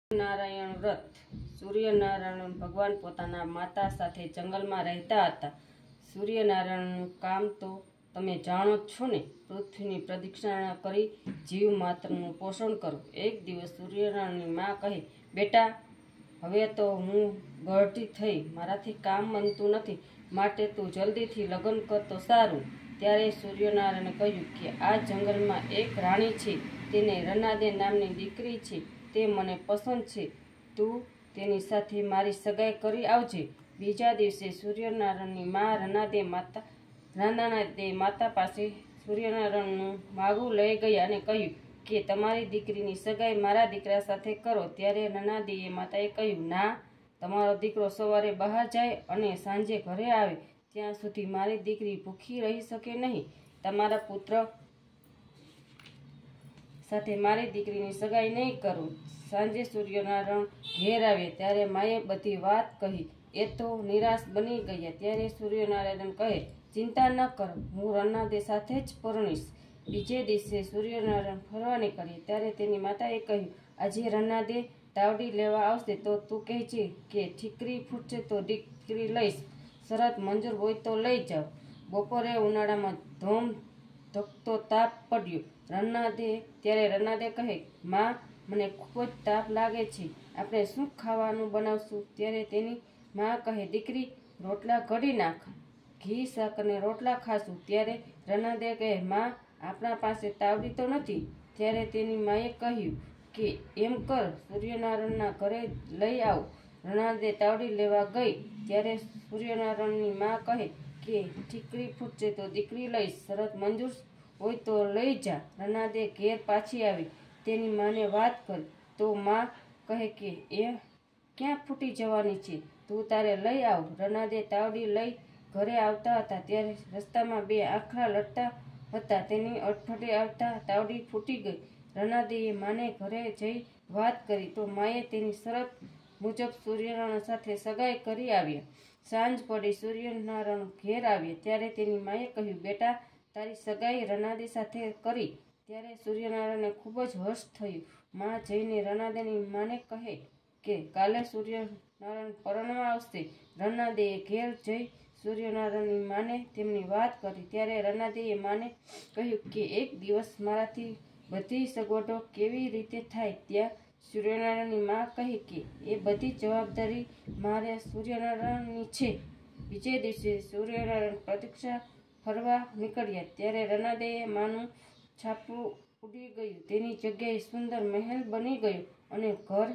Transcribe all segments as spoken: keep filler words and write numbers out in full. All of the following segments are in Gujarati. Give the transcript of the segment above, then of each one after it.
નારાયણ વ્રત સૂર્યનારાયણ ભગવાન પોતાના માતા સાથે જંગલમાં રહેતા હતા। સૂર્યનારાયણનું કામ તો તમે જાણો જ છો ને, પૃથ્વીની પ્રદક્ષિણા કરી જીવ માત્રનું પોષણ કરો। એક દિવસ સૂર્યનારાયણની મા કહે, બેટા, હવે તો હું બઢી થઈ, મારાથી કામ બનતું નથી, માટે તું જલ્દીથી લગ્ન કર તો સારું। ત્યારે સૂર્યનારાયણે કહ્યું કે આ જંગલમાં એક રાણી છે, તેને રનાદે નામની દીકરી છે, તે મને પસંદ છે, તું તેની સાથે મારી સગાઈ કરી આવજે। બીજા દિવસે સૂર્યનારાયણની મા રનાદે માતા રનાદે માતા પાસે સૂર્યનારાયણનું માગું લઈ ગયા અને કહ્યું કે તમારી દીકરીની સગાઈ મારા દીકરા સાથે કરો। ત્યારે રનાદીએ માતાએ કહ્યું, ના, તમારો દીકરો સવારે બહાર જાય અને સાંજે ઘરે આવે ત્યાં સુધી મારી દીકરી ભૂખી રહી શકે નહીં। તમારા પુત્ર સાથે મારી દીકરીની સગાઈ નહીં કરું। સાંજે સૂર્યનારાયણ ઘેર આવ્યા ત્યારે માએ બધી વાત કહી, એ તો નિરાશ બની ગયા। ત્યારે સૂર્યનારાયણ કહે, ચિંતા ન કર, હું રનાદે સાથે જ પરણીશ। બીજે દિવસે સૂર્યનારાયણ ફરવા નીકળ્યા ત્યારે તેની માતાએ કહ્યું, આજે રનાદે તાવડી લેવા આવશે તો તું કહેજે કે ઠીકરી ફૂટશે તો દીકરી લઈશ, શરત મંજૂર હોય તો લઈ જાઓ। બપોરે ઉનાળામાં ધોમ ધકતો તાપ પડ્યો। રનાદે ત્યારે રનાદે કહે, માં, મને ખૂબ જ તાપ લાગે છે, આપણે શું ખાવાનું બનાવશું? ત્યારે તેની મા કહે, દીકરી, રોટલા ઘડી નાખ, ઘી શાકને રોટલા ખાશું। ત્યારે રનાદે કહે, માં, આપણા પાસે તાવડી તો નથી। ત્યારે તેની માએ કહ્યું કે એમ કર, સૂર્યનારાયણના ઘરે લઈ આવ। રનાદે તાવડી લેવા ગઈ ત્યારે સૂર્યનારાયણની મા કહે કે ઠીકરી ફૂટશે તો દીકરી લઈશ, શરત મંજૂર હોય તો લઈ જા। રનાદે ઘેર પાછી આવી તેની માને વાત કરી તો મા કહે કે એ ક્યાં ફૂટી જવાની છે, તું તારે લઈ આવ। રનાદે તાવડી લઈ ઘરે આવતા હતા ત્યારે રસ્તામાં બે આખલા લડતા હતા, તેની અડફેટે આવતા તાવડી ફૂટી ગઈ। રનાદેએ માને ઘરે જઈ વાત કરી તો માએ તેની શરત મુજબ સૂર્યનારાયણ સાથે સગાઈ કરી આવ્યા। સાંજ પડી સૂર્યનારાયણ ઘેર આવ્યા ત્યારે તેની માએ કહ્યું, બેટા, તારી સગાઈ રનાદે સાથે કરી। ત્યારે સૂર્યનારાયણને ખૂબ જ હર્ષ થયું। મા જઈને રનાદેની માને કહે કે કાલે સૂર્યનારાયણ પરણવા આવશે। રનાદેએ ઘેર જઈ સૂર્યનારાયણની માને તેમની વાત કરી ત્યારે રનાદેએ માને કહ્યું કે એક દિવસ મારાથી બધી સગવડો કેવી રીતે થાય? ત્યાં સૂર્યનારાયણની મા કહે કે એ બધી જવાબદારી મારે સૂર્યનારાયણની છે। બીજે દિવસે સૂર્યનારાયણ પ્રદક્ષિણા ફરવા નીકળ્યા ત્યારે રનાદેએ માનું છાપરું ઉડી ગયું, તેની જગ્યાએ સુંદર મહેલ બની ગયો અને ઘર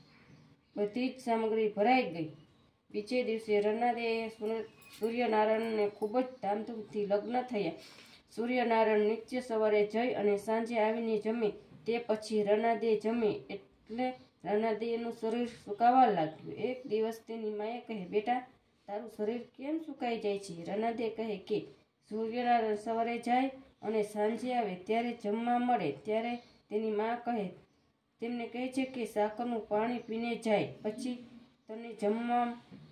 બધી જ સામગ્રી ભરાઈ ગઈ। બીજે દિવસે રનાદેએ સૂર્યનારાયણને ખૂબ જ ધામધૂમથી લગ્ન થયા। સૂર્યનારાયણ નિત્ય સવારે જઈ અને સાંજે આવીને જમે, તે પછી રનાદે જમે એટલે રનાદેનું શરીર સુકાવા લાગ્યું। એક દિવસ તેની માએ કહે, બેટા, તારું શરીર કેમ સુકાઈ જાય છે? રનાદે કહે કે સૂર્યનારાયણ સવારે જાય અને સાંજે આવે ત્યારે જમવા મળે। ત્યારે તેની મા કહે તેમને કહે છે કે સાકરનું પાણી પીને જાય, પછી તને જમવા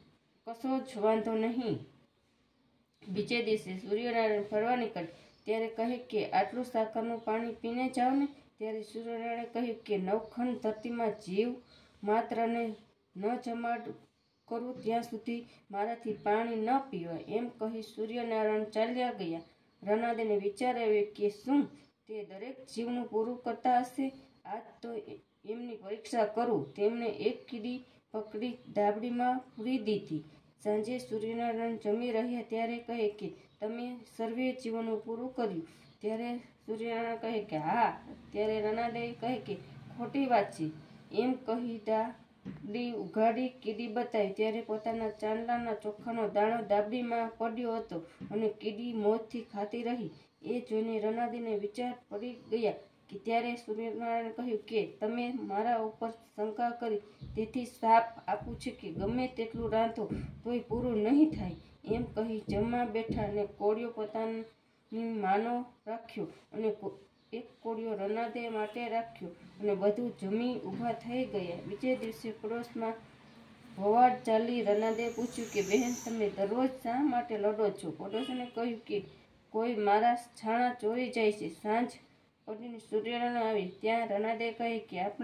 કશો જ વાંધો નહીં। બીજે દિવસે સૂર્યનારાયણ ફરવા નીકળે ત્યારે કહે કે આટલું સાકરનું પાણી પીને જાવ ને। ત્યારે સૂર્યનારાયણે કહ્યું કે નવખંડ ધરતીમાં જીવ માત્રને ન જમાડ કરું ત્યાં સુધી મારાથી પાણી ન પીવાય। એમ કહી સૂર્યનારાયણ ચાલ્યા ગયા। રનાદેને વિચાર આવ્યો કે શું તે દરેક જીવનું પૂરું કરતા હશે? આજ તો એમની પરીક્ષા કરું। તેમણે એક કીડી પકડી ધાબળીમાં પૂરી દીધી। સાંજે સૂર્યનારાયણ જમી રહ્યા ત્યારે કહે કે તમે સર્વે જીવોનું પૂરું કર્યું? ત્યારે સૂર્યનારાયણ કહે કે હા। ત્યારે રનાદે કહે કે ખોટી વાત છે। એમ કહી ડાબડી ઉઘાડી કીડી બતાવી ત્યારે પોતાના ચાંદલાના ચોખાનો દાણો ડાબડીમાં પડ્યો હતો અને કીડી મોજથી ખાતી રહી। એ જોઈને રનાદેને વિચાર પડી ગયા કે ત્યારે સૂર્યનારાયણ કહ્યું કે તમે મારા ઉપર શંકા કરી, તેથી શાપ આપું છું કે ગમે તેટલું રાંધો તોય પૂરું નહીં થાય। એમ કહી જમવા બેઠા અને કોળિયો પોતાની માનો રાખ્યો અને એક કોળિયો રનાદે માટે રાખ્યો અને બધું જમી ઊભા થઈ ગયા। બીજે દિવસે પડોશમાં ભવાડ ચાલી રનાદે પૂછ્યું કે બહેન, તમે દરરોજ શા માટે લડો છો? પડોશીને કહ્યું કે કોઈ મારા છાણા ચોરી જાય છે। સાંજ પડીને સૂર્યનારાયણ આવે ત્યાં રનાદે કહે કે આપણા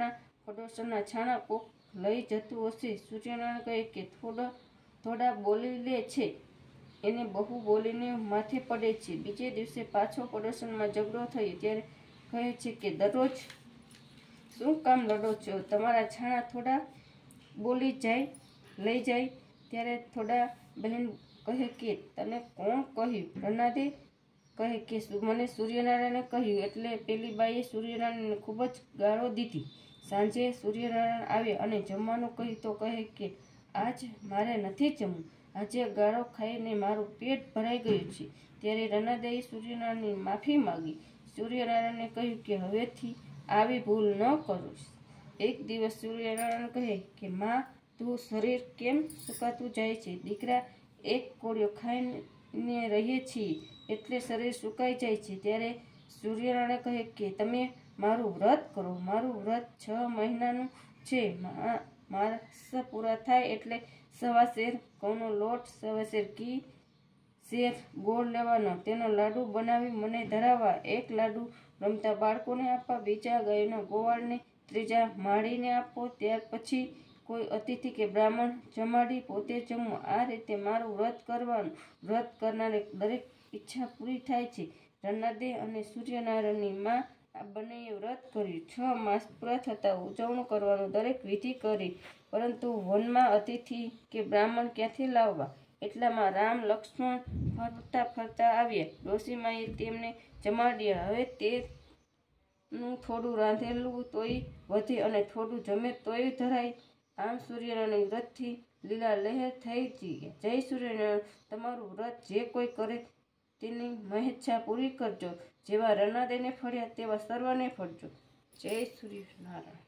પડોશના છાણા કોક લઈ જતું હશે. સૂર્યનારાયણ કહે કે થોડા થોડા બોલી લે છે, એને બહુ બોલીને માથે પડે છે. બીજે દિવસે પાછો પડોશમાં ઝઘડો થયો ત્યારે કહે છે કે દરરોજ શું કામ લડો છો? તમારા છાણા થોડા બોલી જાય લઈ જાય. ત્યારે થોડા બહેન કહે કે તને કોણ કહ્યું? રનાદે કહે કે મને સૂર્યનારાયણે કહ્યું. એટલે પેલી બાઈએ સૂર્યનારાયણને ખૂબ જ ગાળો દીધી. સાંજે સૂર્યનારાયણ આવે અને જમવાનું કહ્યું તો કહે કે આજ મારે નથી જમવું, આજે ગાળો ખાઈને મારું પેટ ભરાઈ ગયું છે. ત્યારે રનાદેએ સૂર્યનારાયણની માફી માગી. સૂર્યનારાયણને કહ્યું કે હવેથી આવી ભૂલ ન કરું. એક દિવસ સૂર્યનારાયણ કહે કે માં, તું શરીર કેમ સુકાતું જાય છે? દીકરા, એક કોળિયો ખાઈને રહીએ છીએ એટલે શરીર સુકાઈ જાય છે. ત્યારે સૂર્યનારાયણ કહે કે તમે મારું વ્રત કરો. મારું વ્રત છ મહિનાનું છે. માસ પૂરા થાય એટલે સવા શેર ઘઉંનો લોટ, સવા શેર ઘી, શેર ગોળ લેવાનો, તેનો લાડુ બનાવી મને ધરાવવા, એક લાડુ રમતા બાળકોને આપવા, બીજા ગાયના ગોવાળને, ત્રીજા માળીને આપવો. ત્યાર પછી કોઈ અતિથિ કે બ્રાહ્મણ જમાડી પોતે જમવું. આ રીતે મારું વ્રત કરવાનું. વ્રત કરનારે દરેક ઈચ્છા પૂરી થાય છે. રનાદે અને સૂર્યનારાયણની માં આ બંનેએ વ્રત કર્યું. છ માસ પૂરા થતાં ઉજવણું કરવાનું દરેક વિધિ કરી, પરંતુ વનમાં અતિથિ કે બ્રાહ્મણ ક્યાંથી લાવવા? એટલામાં રામ લક્ષ્મણ ફરતા ફરતા આવ્યા. ડોશીમાએ તેમને જમાડ્યા. હવે તેનું થોડું રાંધેલું તોય વધે અને થોડું જમે તોય ધરાય. આમ સૂર્યનારાયણ વ્રતથી લીલા લહેર થઈ ગયા. જય સૂર્યનારાયણ. તમારું વ્રત જે કોઈ કરે તેની મહેચ્છા પૂરી કરજો. જેવા રનાદેને ફળ્યા તેવા સર્વને ફળજો. જય સૂર્યનારાયણ.